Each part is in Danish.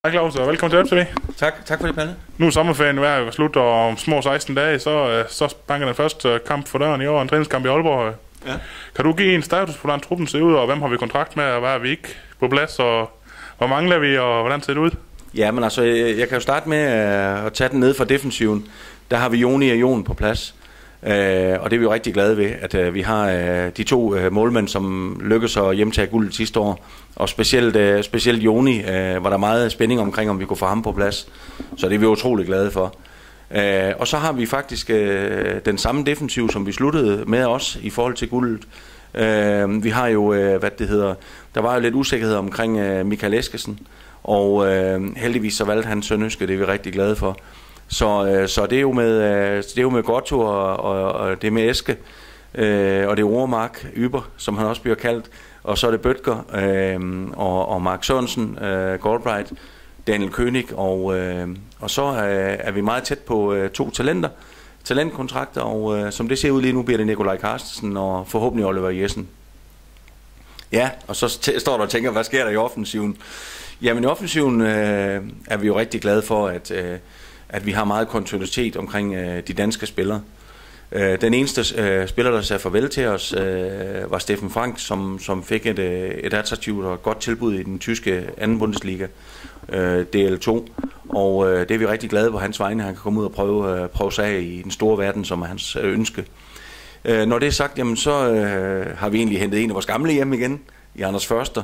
Hej Claus, og velkommen til FCV. Tak for det, Palle. Nu er sommerferien ved at slut, og om små 16 dage, så banker den første kamp for døren i år, en træningskamp i Aalborg. Ja. Kan du give en status på, hvordan truppen ser ud, og hvem har vi kontrakt med, og hvad er vi ikke på plads, og hvor mangler vi, og hvordan ser det ud? Ja, men altså, jeg kan jo starte med at tage den ned fra defensiven. Der har vi Joni og Jon på plads, og det er vi jo rigtig glade ved, at vi har de to målmænd, som lykkedes at hjemtage guldet sidste år. Og specielt Joni var der meget spænding omkring, om vi kunne få ham på plads. Så det er vi utrolig glade for. Og så har vi faktisk den samme defensiv, som vi sluttede med os i forhold til guldet. Vi har jo, der var jo lidt usikkerhed omkring Michael Eskesen, og heldigvis så valgte han Sønderjyske, det er vi rigtig glade for. Så det er jo med Gotto og det er med Eske, og det er Ormark Yber, som han også bliver kaldt, og så er det Bøtger og Mark Sørensen, Goldbright, Daniel König, og så er vi meget tæt på to talentkontrakter, og som det ser ud lige nu, bliver det Nikolaj Carstensen og forhåbentlig Oliver Jessen. Ja, og så står der og tænker, hvad sker der i offensiven? Jamen i offensiven er vi jo rigtig glade for, at vi har meget kontinuitet omkring de danske spillere. Den eneste spiller, der sagde farvel til os, var Steffen Frank, som fik et attraktivt og godt tilbud i den tyske anden Bundesliga, DL2. Og det er vi rigtig glade på hans vegne. Han kan komme ud og prøve sig af i den store verden, som er hans ønske. Når det er sagt, jamen, så har vi egentlig hentet en af vores gamle hjem igen, i Anders Førster,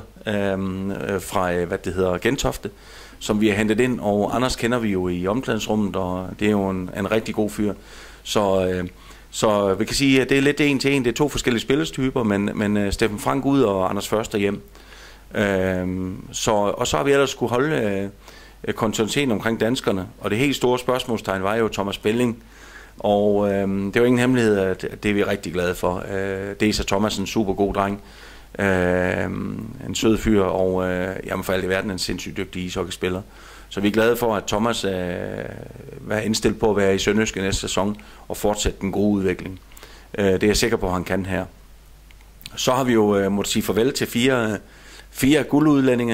fra Gentofte, som vi har hentet ind. Og Anders kender vi jo i omklædningsrummet, og det er jo en rigtig god fyr. Så vi kan sige, at det er lidt en til en. Det er to forskellige spillestyper, men Steffen Frank ud og Anders Førster hjem. Og så har vi ellers skulle holde kontinuiteten omkring danskerne. Og det helt store spørgsmålstegn var jo Thomas Belling. Og det er jo ingen hemmelighed, at det er vi rigtig glade for. Det er så Thomas en super god dreng. En sød fyr, og jamen for alt i verden en sindssygt dygtig ishockeyspiller. Så vi er glade for, at Thomas er indstillet på at være i Sønderjyske næste sæson og fortsætte den gode udvikling. Det er jeg sikker på, at han kan her. Så har vi jo måttet sige farvel til fire guldudlændinge.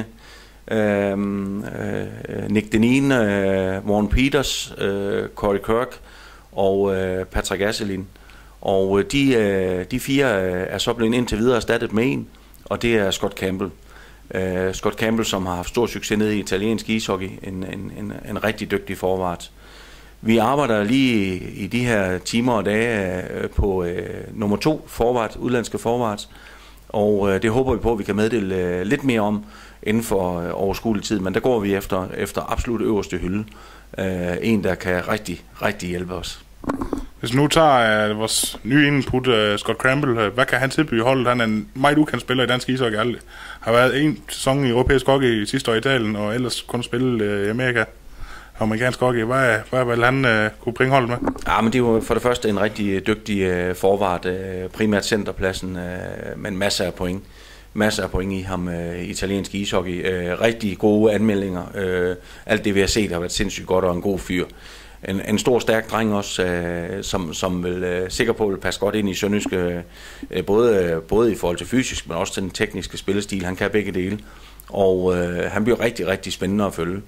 Nick Denin, Warren Peters, Corey Kirk og Patrick Asselin. Og de fire er så blevet indtil videre erstattet med en, og det er Scott Campbell. Scott Campbell, som har haft stor succes nede i italiensk ishockey, en rigtig dygtig forward. Vi arbejder lige i de her timer og dage på nummer 2 forward, udlandske forwards, og det håber vi på, at vi kan meddele lidt mere om inden for overskuelig tid, men der går vi efter absolut øverste hylde. En, der kan rigtig hjælpe os. Hvis nu tager vores nye input, Scott Campbell, hvad kan han tilbyde holdet? Han er en meget ukendt spiller i dansk ishockey. Har været en sæson i europæisk hockey sidste år i Italien, og ellers kun spillet i Amerika. Amerikansk hockey. Hvad vil han kunne bringe holdet med? Ja, men det er jo for det første en rigtig dygtig forward, primært centerpladsen, men masser af point i ham, italiensk ishockey. Rigtig gode anmeldinger. Alt det vi har set har været sindssygt godt og en god fyr. En stor, stærk dreng også, som vil sikker på vil passe godt ind i Sønderjyske, både i forhold til fysisk, men også til den tekniske spillestil. Han kan begge dele, og han bliver rigtig spændende at følge.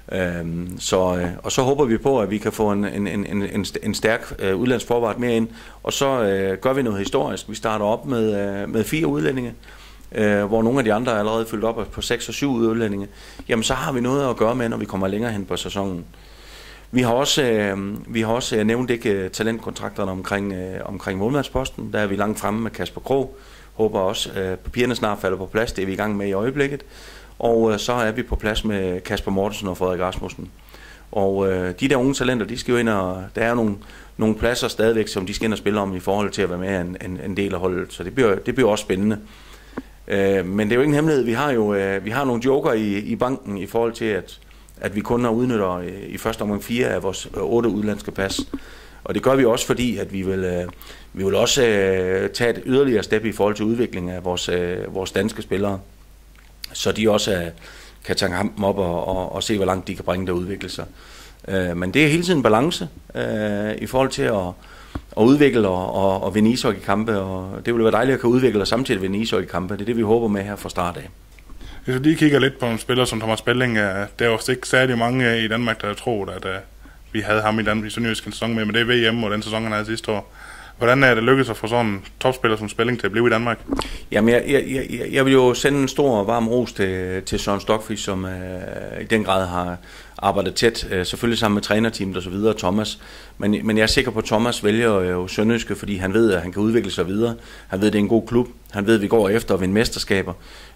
Og så håber vi på, at vi kan få en stærk udlandsforward mere ind, og så gør vi noget historisk. Vi starter op med 4 udlændinge, hvor nogle af de andre er allerede fyldt op på 6 og 7 udlændinge. Jamen så har vi noget at gøre med, når vi kommer længere hen på sæsonen. Vi har også nævnt ikke talentkontrakterne omkring målmandsposten. Der er vi langt fremme med Kasper Krog. Håber også, at papirerne snart falder på plads. Det er vi i gang med i øjeblikket. Og så er vi på plads med Kasper Mortensen og Frederik Rasmussen. Og de der unge talenter, de skal jo ind, og der er nogle pladser stadigvæk, som de skal ind og spille om i forhold til at være med en del af holdet. Så det bliver også spændende. Men det er jo ingen hemmelighed. Vi har nogle joker i banken i forhold til, at vi kun udnytter i første omgang 4 af vores 8 udlandske pas. Og det gør vi også, fordi at vi vil også tage et yderligere step i forhold til udviklingen af vores danske spillere. Så de også kan tage kampen op og se, hvor langt de kan bringe der udvikle sig. Men det er hele tiden en balance i forhold til at udvikle og vinde ishockeykampe. Og det vil være dejligt at kunne udvikle og samtidig vinde ishockeykampe. Det er det, vi håber med her fra start af. Hvis vi lige kigger lidt på en spiller som Thomas Belling, der er jo ikke særlig mange i Danmark, der troede, at vi havde ham i Danmark i Sønderjysk en sæson med, men det er VM og den sæson, han havde sidste år. Hvordan er det lykkedes at få sådan en topspiller som Belling til at blive i Danmark? Jamen, jeg vil jo sende en stor varm ros til Søren Stockfish, som i den grad har arbejdet tæt, selvfølgelig sammen med trænerteamet og så videre, Thomas. Men jeg er sikker på, at Thomas vælger jo Sønderjyske, fordi han ved, at han kan udvikle sig videre. Han ved, at det er en god klub. Han ved, at vi går efter at vinde mesterskaber.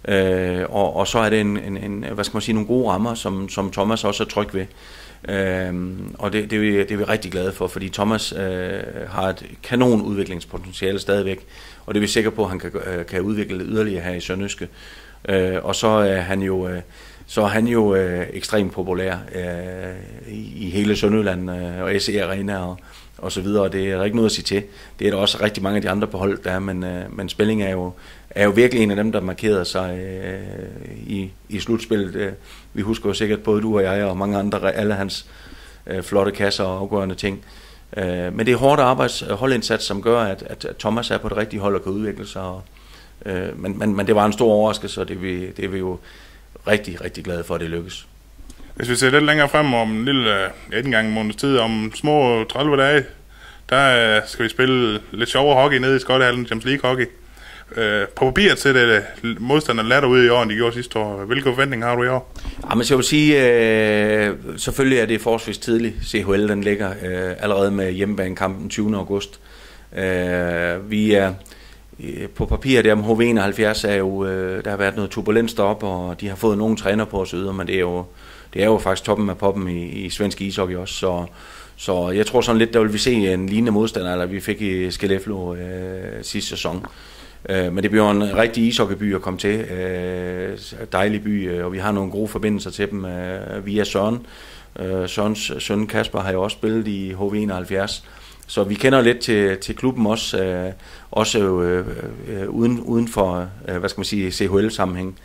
Og så er det nogle gode rammer, som Thomas også er tryg ved. Og det er vi rigtig glade for, fordi Thomas har et kanon udviklingspotentiale stadigvæk, og det er vi sikre på, at han kan udvikle yderligere her i Sønderjyske. Og så er han jo ekstremt populær i hele Sønderjylland og SE Arena og så videre, og det er der ikke noget at sige til. Det er der også rigtig mange af de andre på hold, der er, men Spelling er jo virkelig en af dem, der markerede sig i slutspillet. Vi husker jo sikkert både du og jeg og mange andre, alle hans flotte kasser og afgørende ting. Men det er hårdt holdindsats, som gør, at Thomas er på det rigtige hold og kan udvikle sig. Men det var en stor overraskelse, og det er vi jo rigtig, rigtig glade for, at det lykkes. Hvis vi ser lidt længere frem om en lille, ikke engang en måneds tid, om små 30 dage, der skal vi spille lidt sjovere hockey nede i Skottehallen, Champions League hockey. På papiret til det modstanderne lader ud i år, end de gjorde sidste år. Hvilke forventninger har du i år? Ja, men jeg vil sige, selvfølgelig er det forholdsvis tidligt. CHL den ligger allerede med hjemmebanekampen 20. august. Vi er på papiret der med HV71 er jo, der har været noget turbulens deroppe, og de har fået nogle træner på os yder, men det er jo faktisk toppen af poppen i svensk ishockey også, så jeg tror sådan lidt, der vil vi se en lignende modstander, eller vi fik i Skellefteå sidste sæson. Men det bliver en rigtig ishockeyby at komme til, dejlig by, og vi har nogle gode forbindelser til dem via Søren. Sørens søn Kasper har jo også spillet i HV71, så vi kender lidt til klubben også uden for CHL-sammenhæng.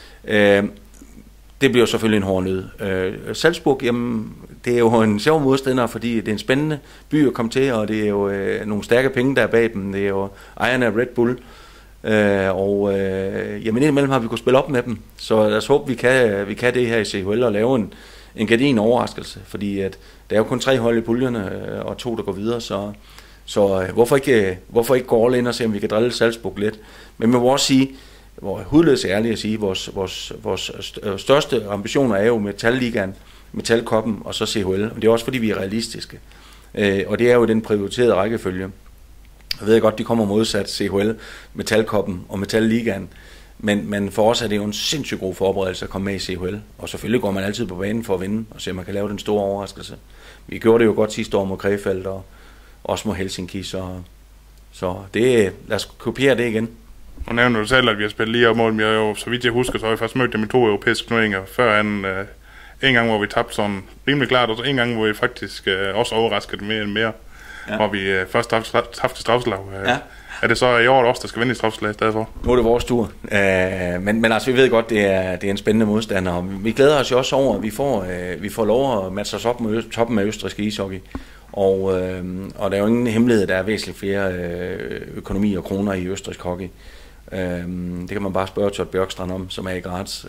Det bliver selvfølgelig en hård nød. Salzburg, jamen, det er jo en sjov modstander, fordi det er en spændende by at komme til, og det er jo nogle stærke penge, der er bag dem. Det er jo ejerne af Red Bull, jamen indimellem har vi kunnet spille op med dem, så lad os håbe, vi kan det her i CHL og lave en gardin overraskelse, fordi at der er jo kun 3 hold i puljerne og 2, der går videre, så hvorfor ikke gå all in og se, om vi kan drille Salzburg lidt. Men man må også sige, hvor hudløs ærligt at sige, vores største ambitioner er jo Metal-ligaen, Metal-koppen og så CHL, og det er også fordi, vi er realistiske. Og det er jo den prioriterede rækkefølge. Jeg ved godt, de kommer modsat CHL, Metal-koppen og Metal-ligaen, men for os er det jo en sindssygt god forberedelse at komme med i CHL, og selvfølgelig går man altid på banen for at vinde, og se om man kan lave den store overraskelse. Vi gjorde det jo godt sidste år mod Krefeld og også mod Helsinki, så det, lad os kopiere det igen. Og nævner du selv, at vi har spillet lige op mod dem. Jeg jo, så vidt jeg husker, så har vi faktisk mødt dem i 2 europæiske turneringer. Før en gang, hvor vi tabte sådan rimelig klart, og så en gang, hvor vi faktisk også overraskede mere end mere. Ja. Hvor vi først tabte i straffeslag. Ja. Er det så i år også, der skal vinde i straffeslag i stedet for? Nu er det vores tur. Men altså, vi ved godt, det er en spændende modstander. Og vi glæder os jo også over, at vi får lov at matche os op med toppen af østrigsk ishockey. Og der er jo ingen hemmelighed, der er væsentligt flere økonomi og kroner i østrigsk hockey. Det kan man bare spørge Todd Bjørkstrand om, som er i Graz.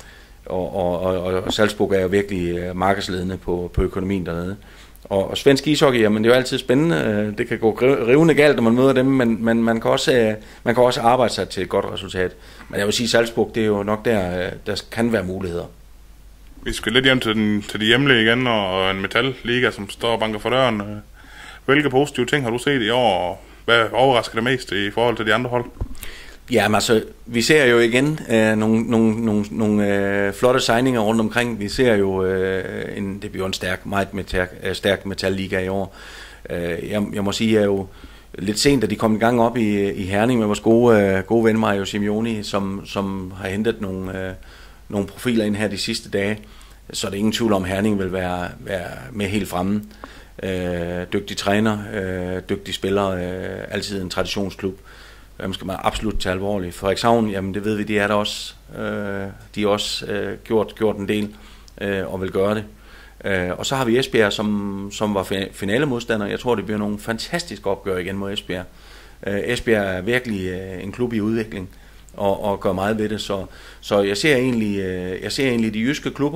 Og Salzburg er jo virkelig markedsledende på økonomien dernede. Og svensk ishockey, jamen det er jo altid spændende. Det kan gå rivende galt, når man møder dem, men man kan også arbejde sig til et godt resultat. Men jeg vil sige, Salzburg, det er jo nok der kan være muligheder. Vi skal lidt hjem til de hjemlige igen, og en Metal-liga, som står og banker for døren. Hvilke positive ting har du set i år, og hvad overrasker det mest i forhold til de andre hold? Jamen altså, vi ser jo igen nogle flotte signinger rundt omkring. Vi ser jo, det bliver en stærk Metal-liga i år. Jeg må sige, at jeg er jo lidt sent, da de kom i gang op i Herning med vores gode ven Mario Simeoni, som har hentet nogle profiler ind her de sidste dage. Så er der ingen tvivl om, at Herning vil være med helt fremme. Dygtig træner, dygtige spillere, altid en traditionsklub. Dem skal man absolut tage alvorligt. Frederikshavn, jamen det ved vi, de er der også. De har også gjort en del og vil gøre det. Og så har vi Esbjerg, som var finalemodstander. Jeg tror, det bliver nogle fantastiske opgør igen mod Esbjerg. Esbjerg er virkelig en klub i udvikling. og gør meget ved det. Så jeg ser egentlig de jyske klubber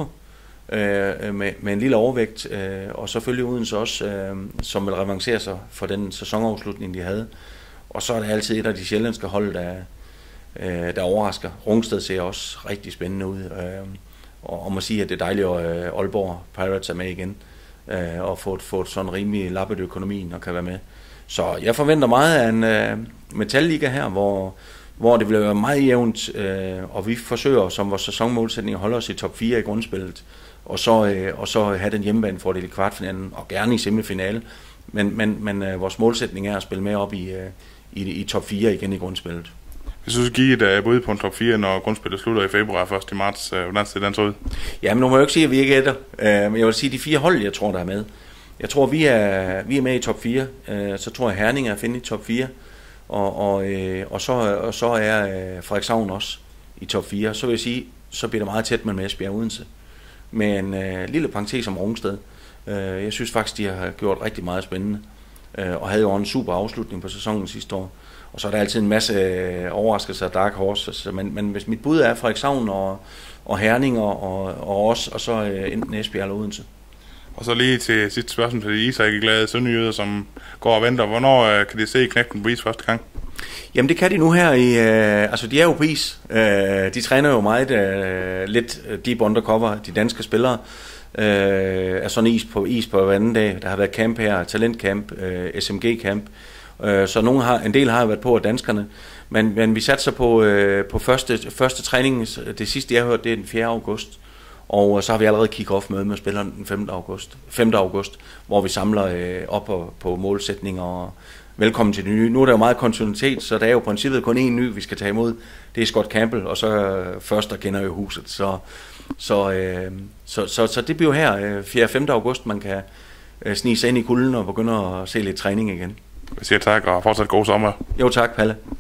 med en lille overvægt, og selvfølgelig Odense også, som vil revancere sig for den sæsonafslutning, de havde. Og så er det altid et af de sjællandske hold, der overrasker. Rungsted ser også rigtig spændende ud, og må sige, at det er dejligt, at Aalborg Pirates er med igen, og få sådan rimelig lappet økonomien og kan være med. Så jeg forventer meget af en metalliga her, hvor det vil være meget jævnt, og vi forsøger som vores sæsonmålsætning at holde os i top 4 i grundspillet, og så have den hjemmebanefordel i kvartfinalen, og gerne i semifinale. Men vores målsætning er at spille med op i top 4 igen i grundspillet. Hvis du skal give et bud på en top 4, når grundspillet slutter i februar 1. marts, hvordan ser den så ud? Jamen, nu må jeg jo ikke sige, at vi ikke ætter. Men jeg vil sige, de 4 hold, jeg tror, der er med. Jeg tror, vi er med i top 4. Så tror jeg, Herning er at finde i top 4. Og så er Frederikshavn også i top 4. Så vil jeg sige, så bliver det meget tæt med Esbjerg Odense. Med en lille parentes om Rungsted. Jeg synes faktisk, de har gjort rigtig meget spændende. Og havde jo en super afslutning på sæsonen sidste år. Og så er der altid en masse overraskelser af Dark Horse. Men hvis mit bud er Frederikshavn og Herning og os, og så enten Esbjerg eller Odense. Og så lige til sidste spørgsmål til de ishockeyglade sønderjyder, som går og venter. Hvornår kan de se Knægten på is første gang? Jamen det kan de nu her altså de er jo på is. De træner jo meget lidt deep undercover, de danske spillere. Er sådan is på hver anden dag. Der har været camp her, talentcamp, SMG camp. Så en del har været på af danskerne, men vi satser på første træning. Det sidste jeg har hørt, det er den 4. august. Og så har vi allerede kick-off møde med spilleren den 5. august, hvor vi samler op på målsætninger og velkommen til det nye. Nu er der jo meget kontinuitet, så der er jo i princippet kun én ny, vi skal tage imod. Det er Scott Campbell, og så først der kender jo huset. Så det bliver her 4. og 5. august, man kan snige sig ind i kulden og begynde at se lidt træning igen. Jeg siger tak, og fortsat god sommer. Jo tak, Palle.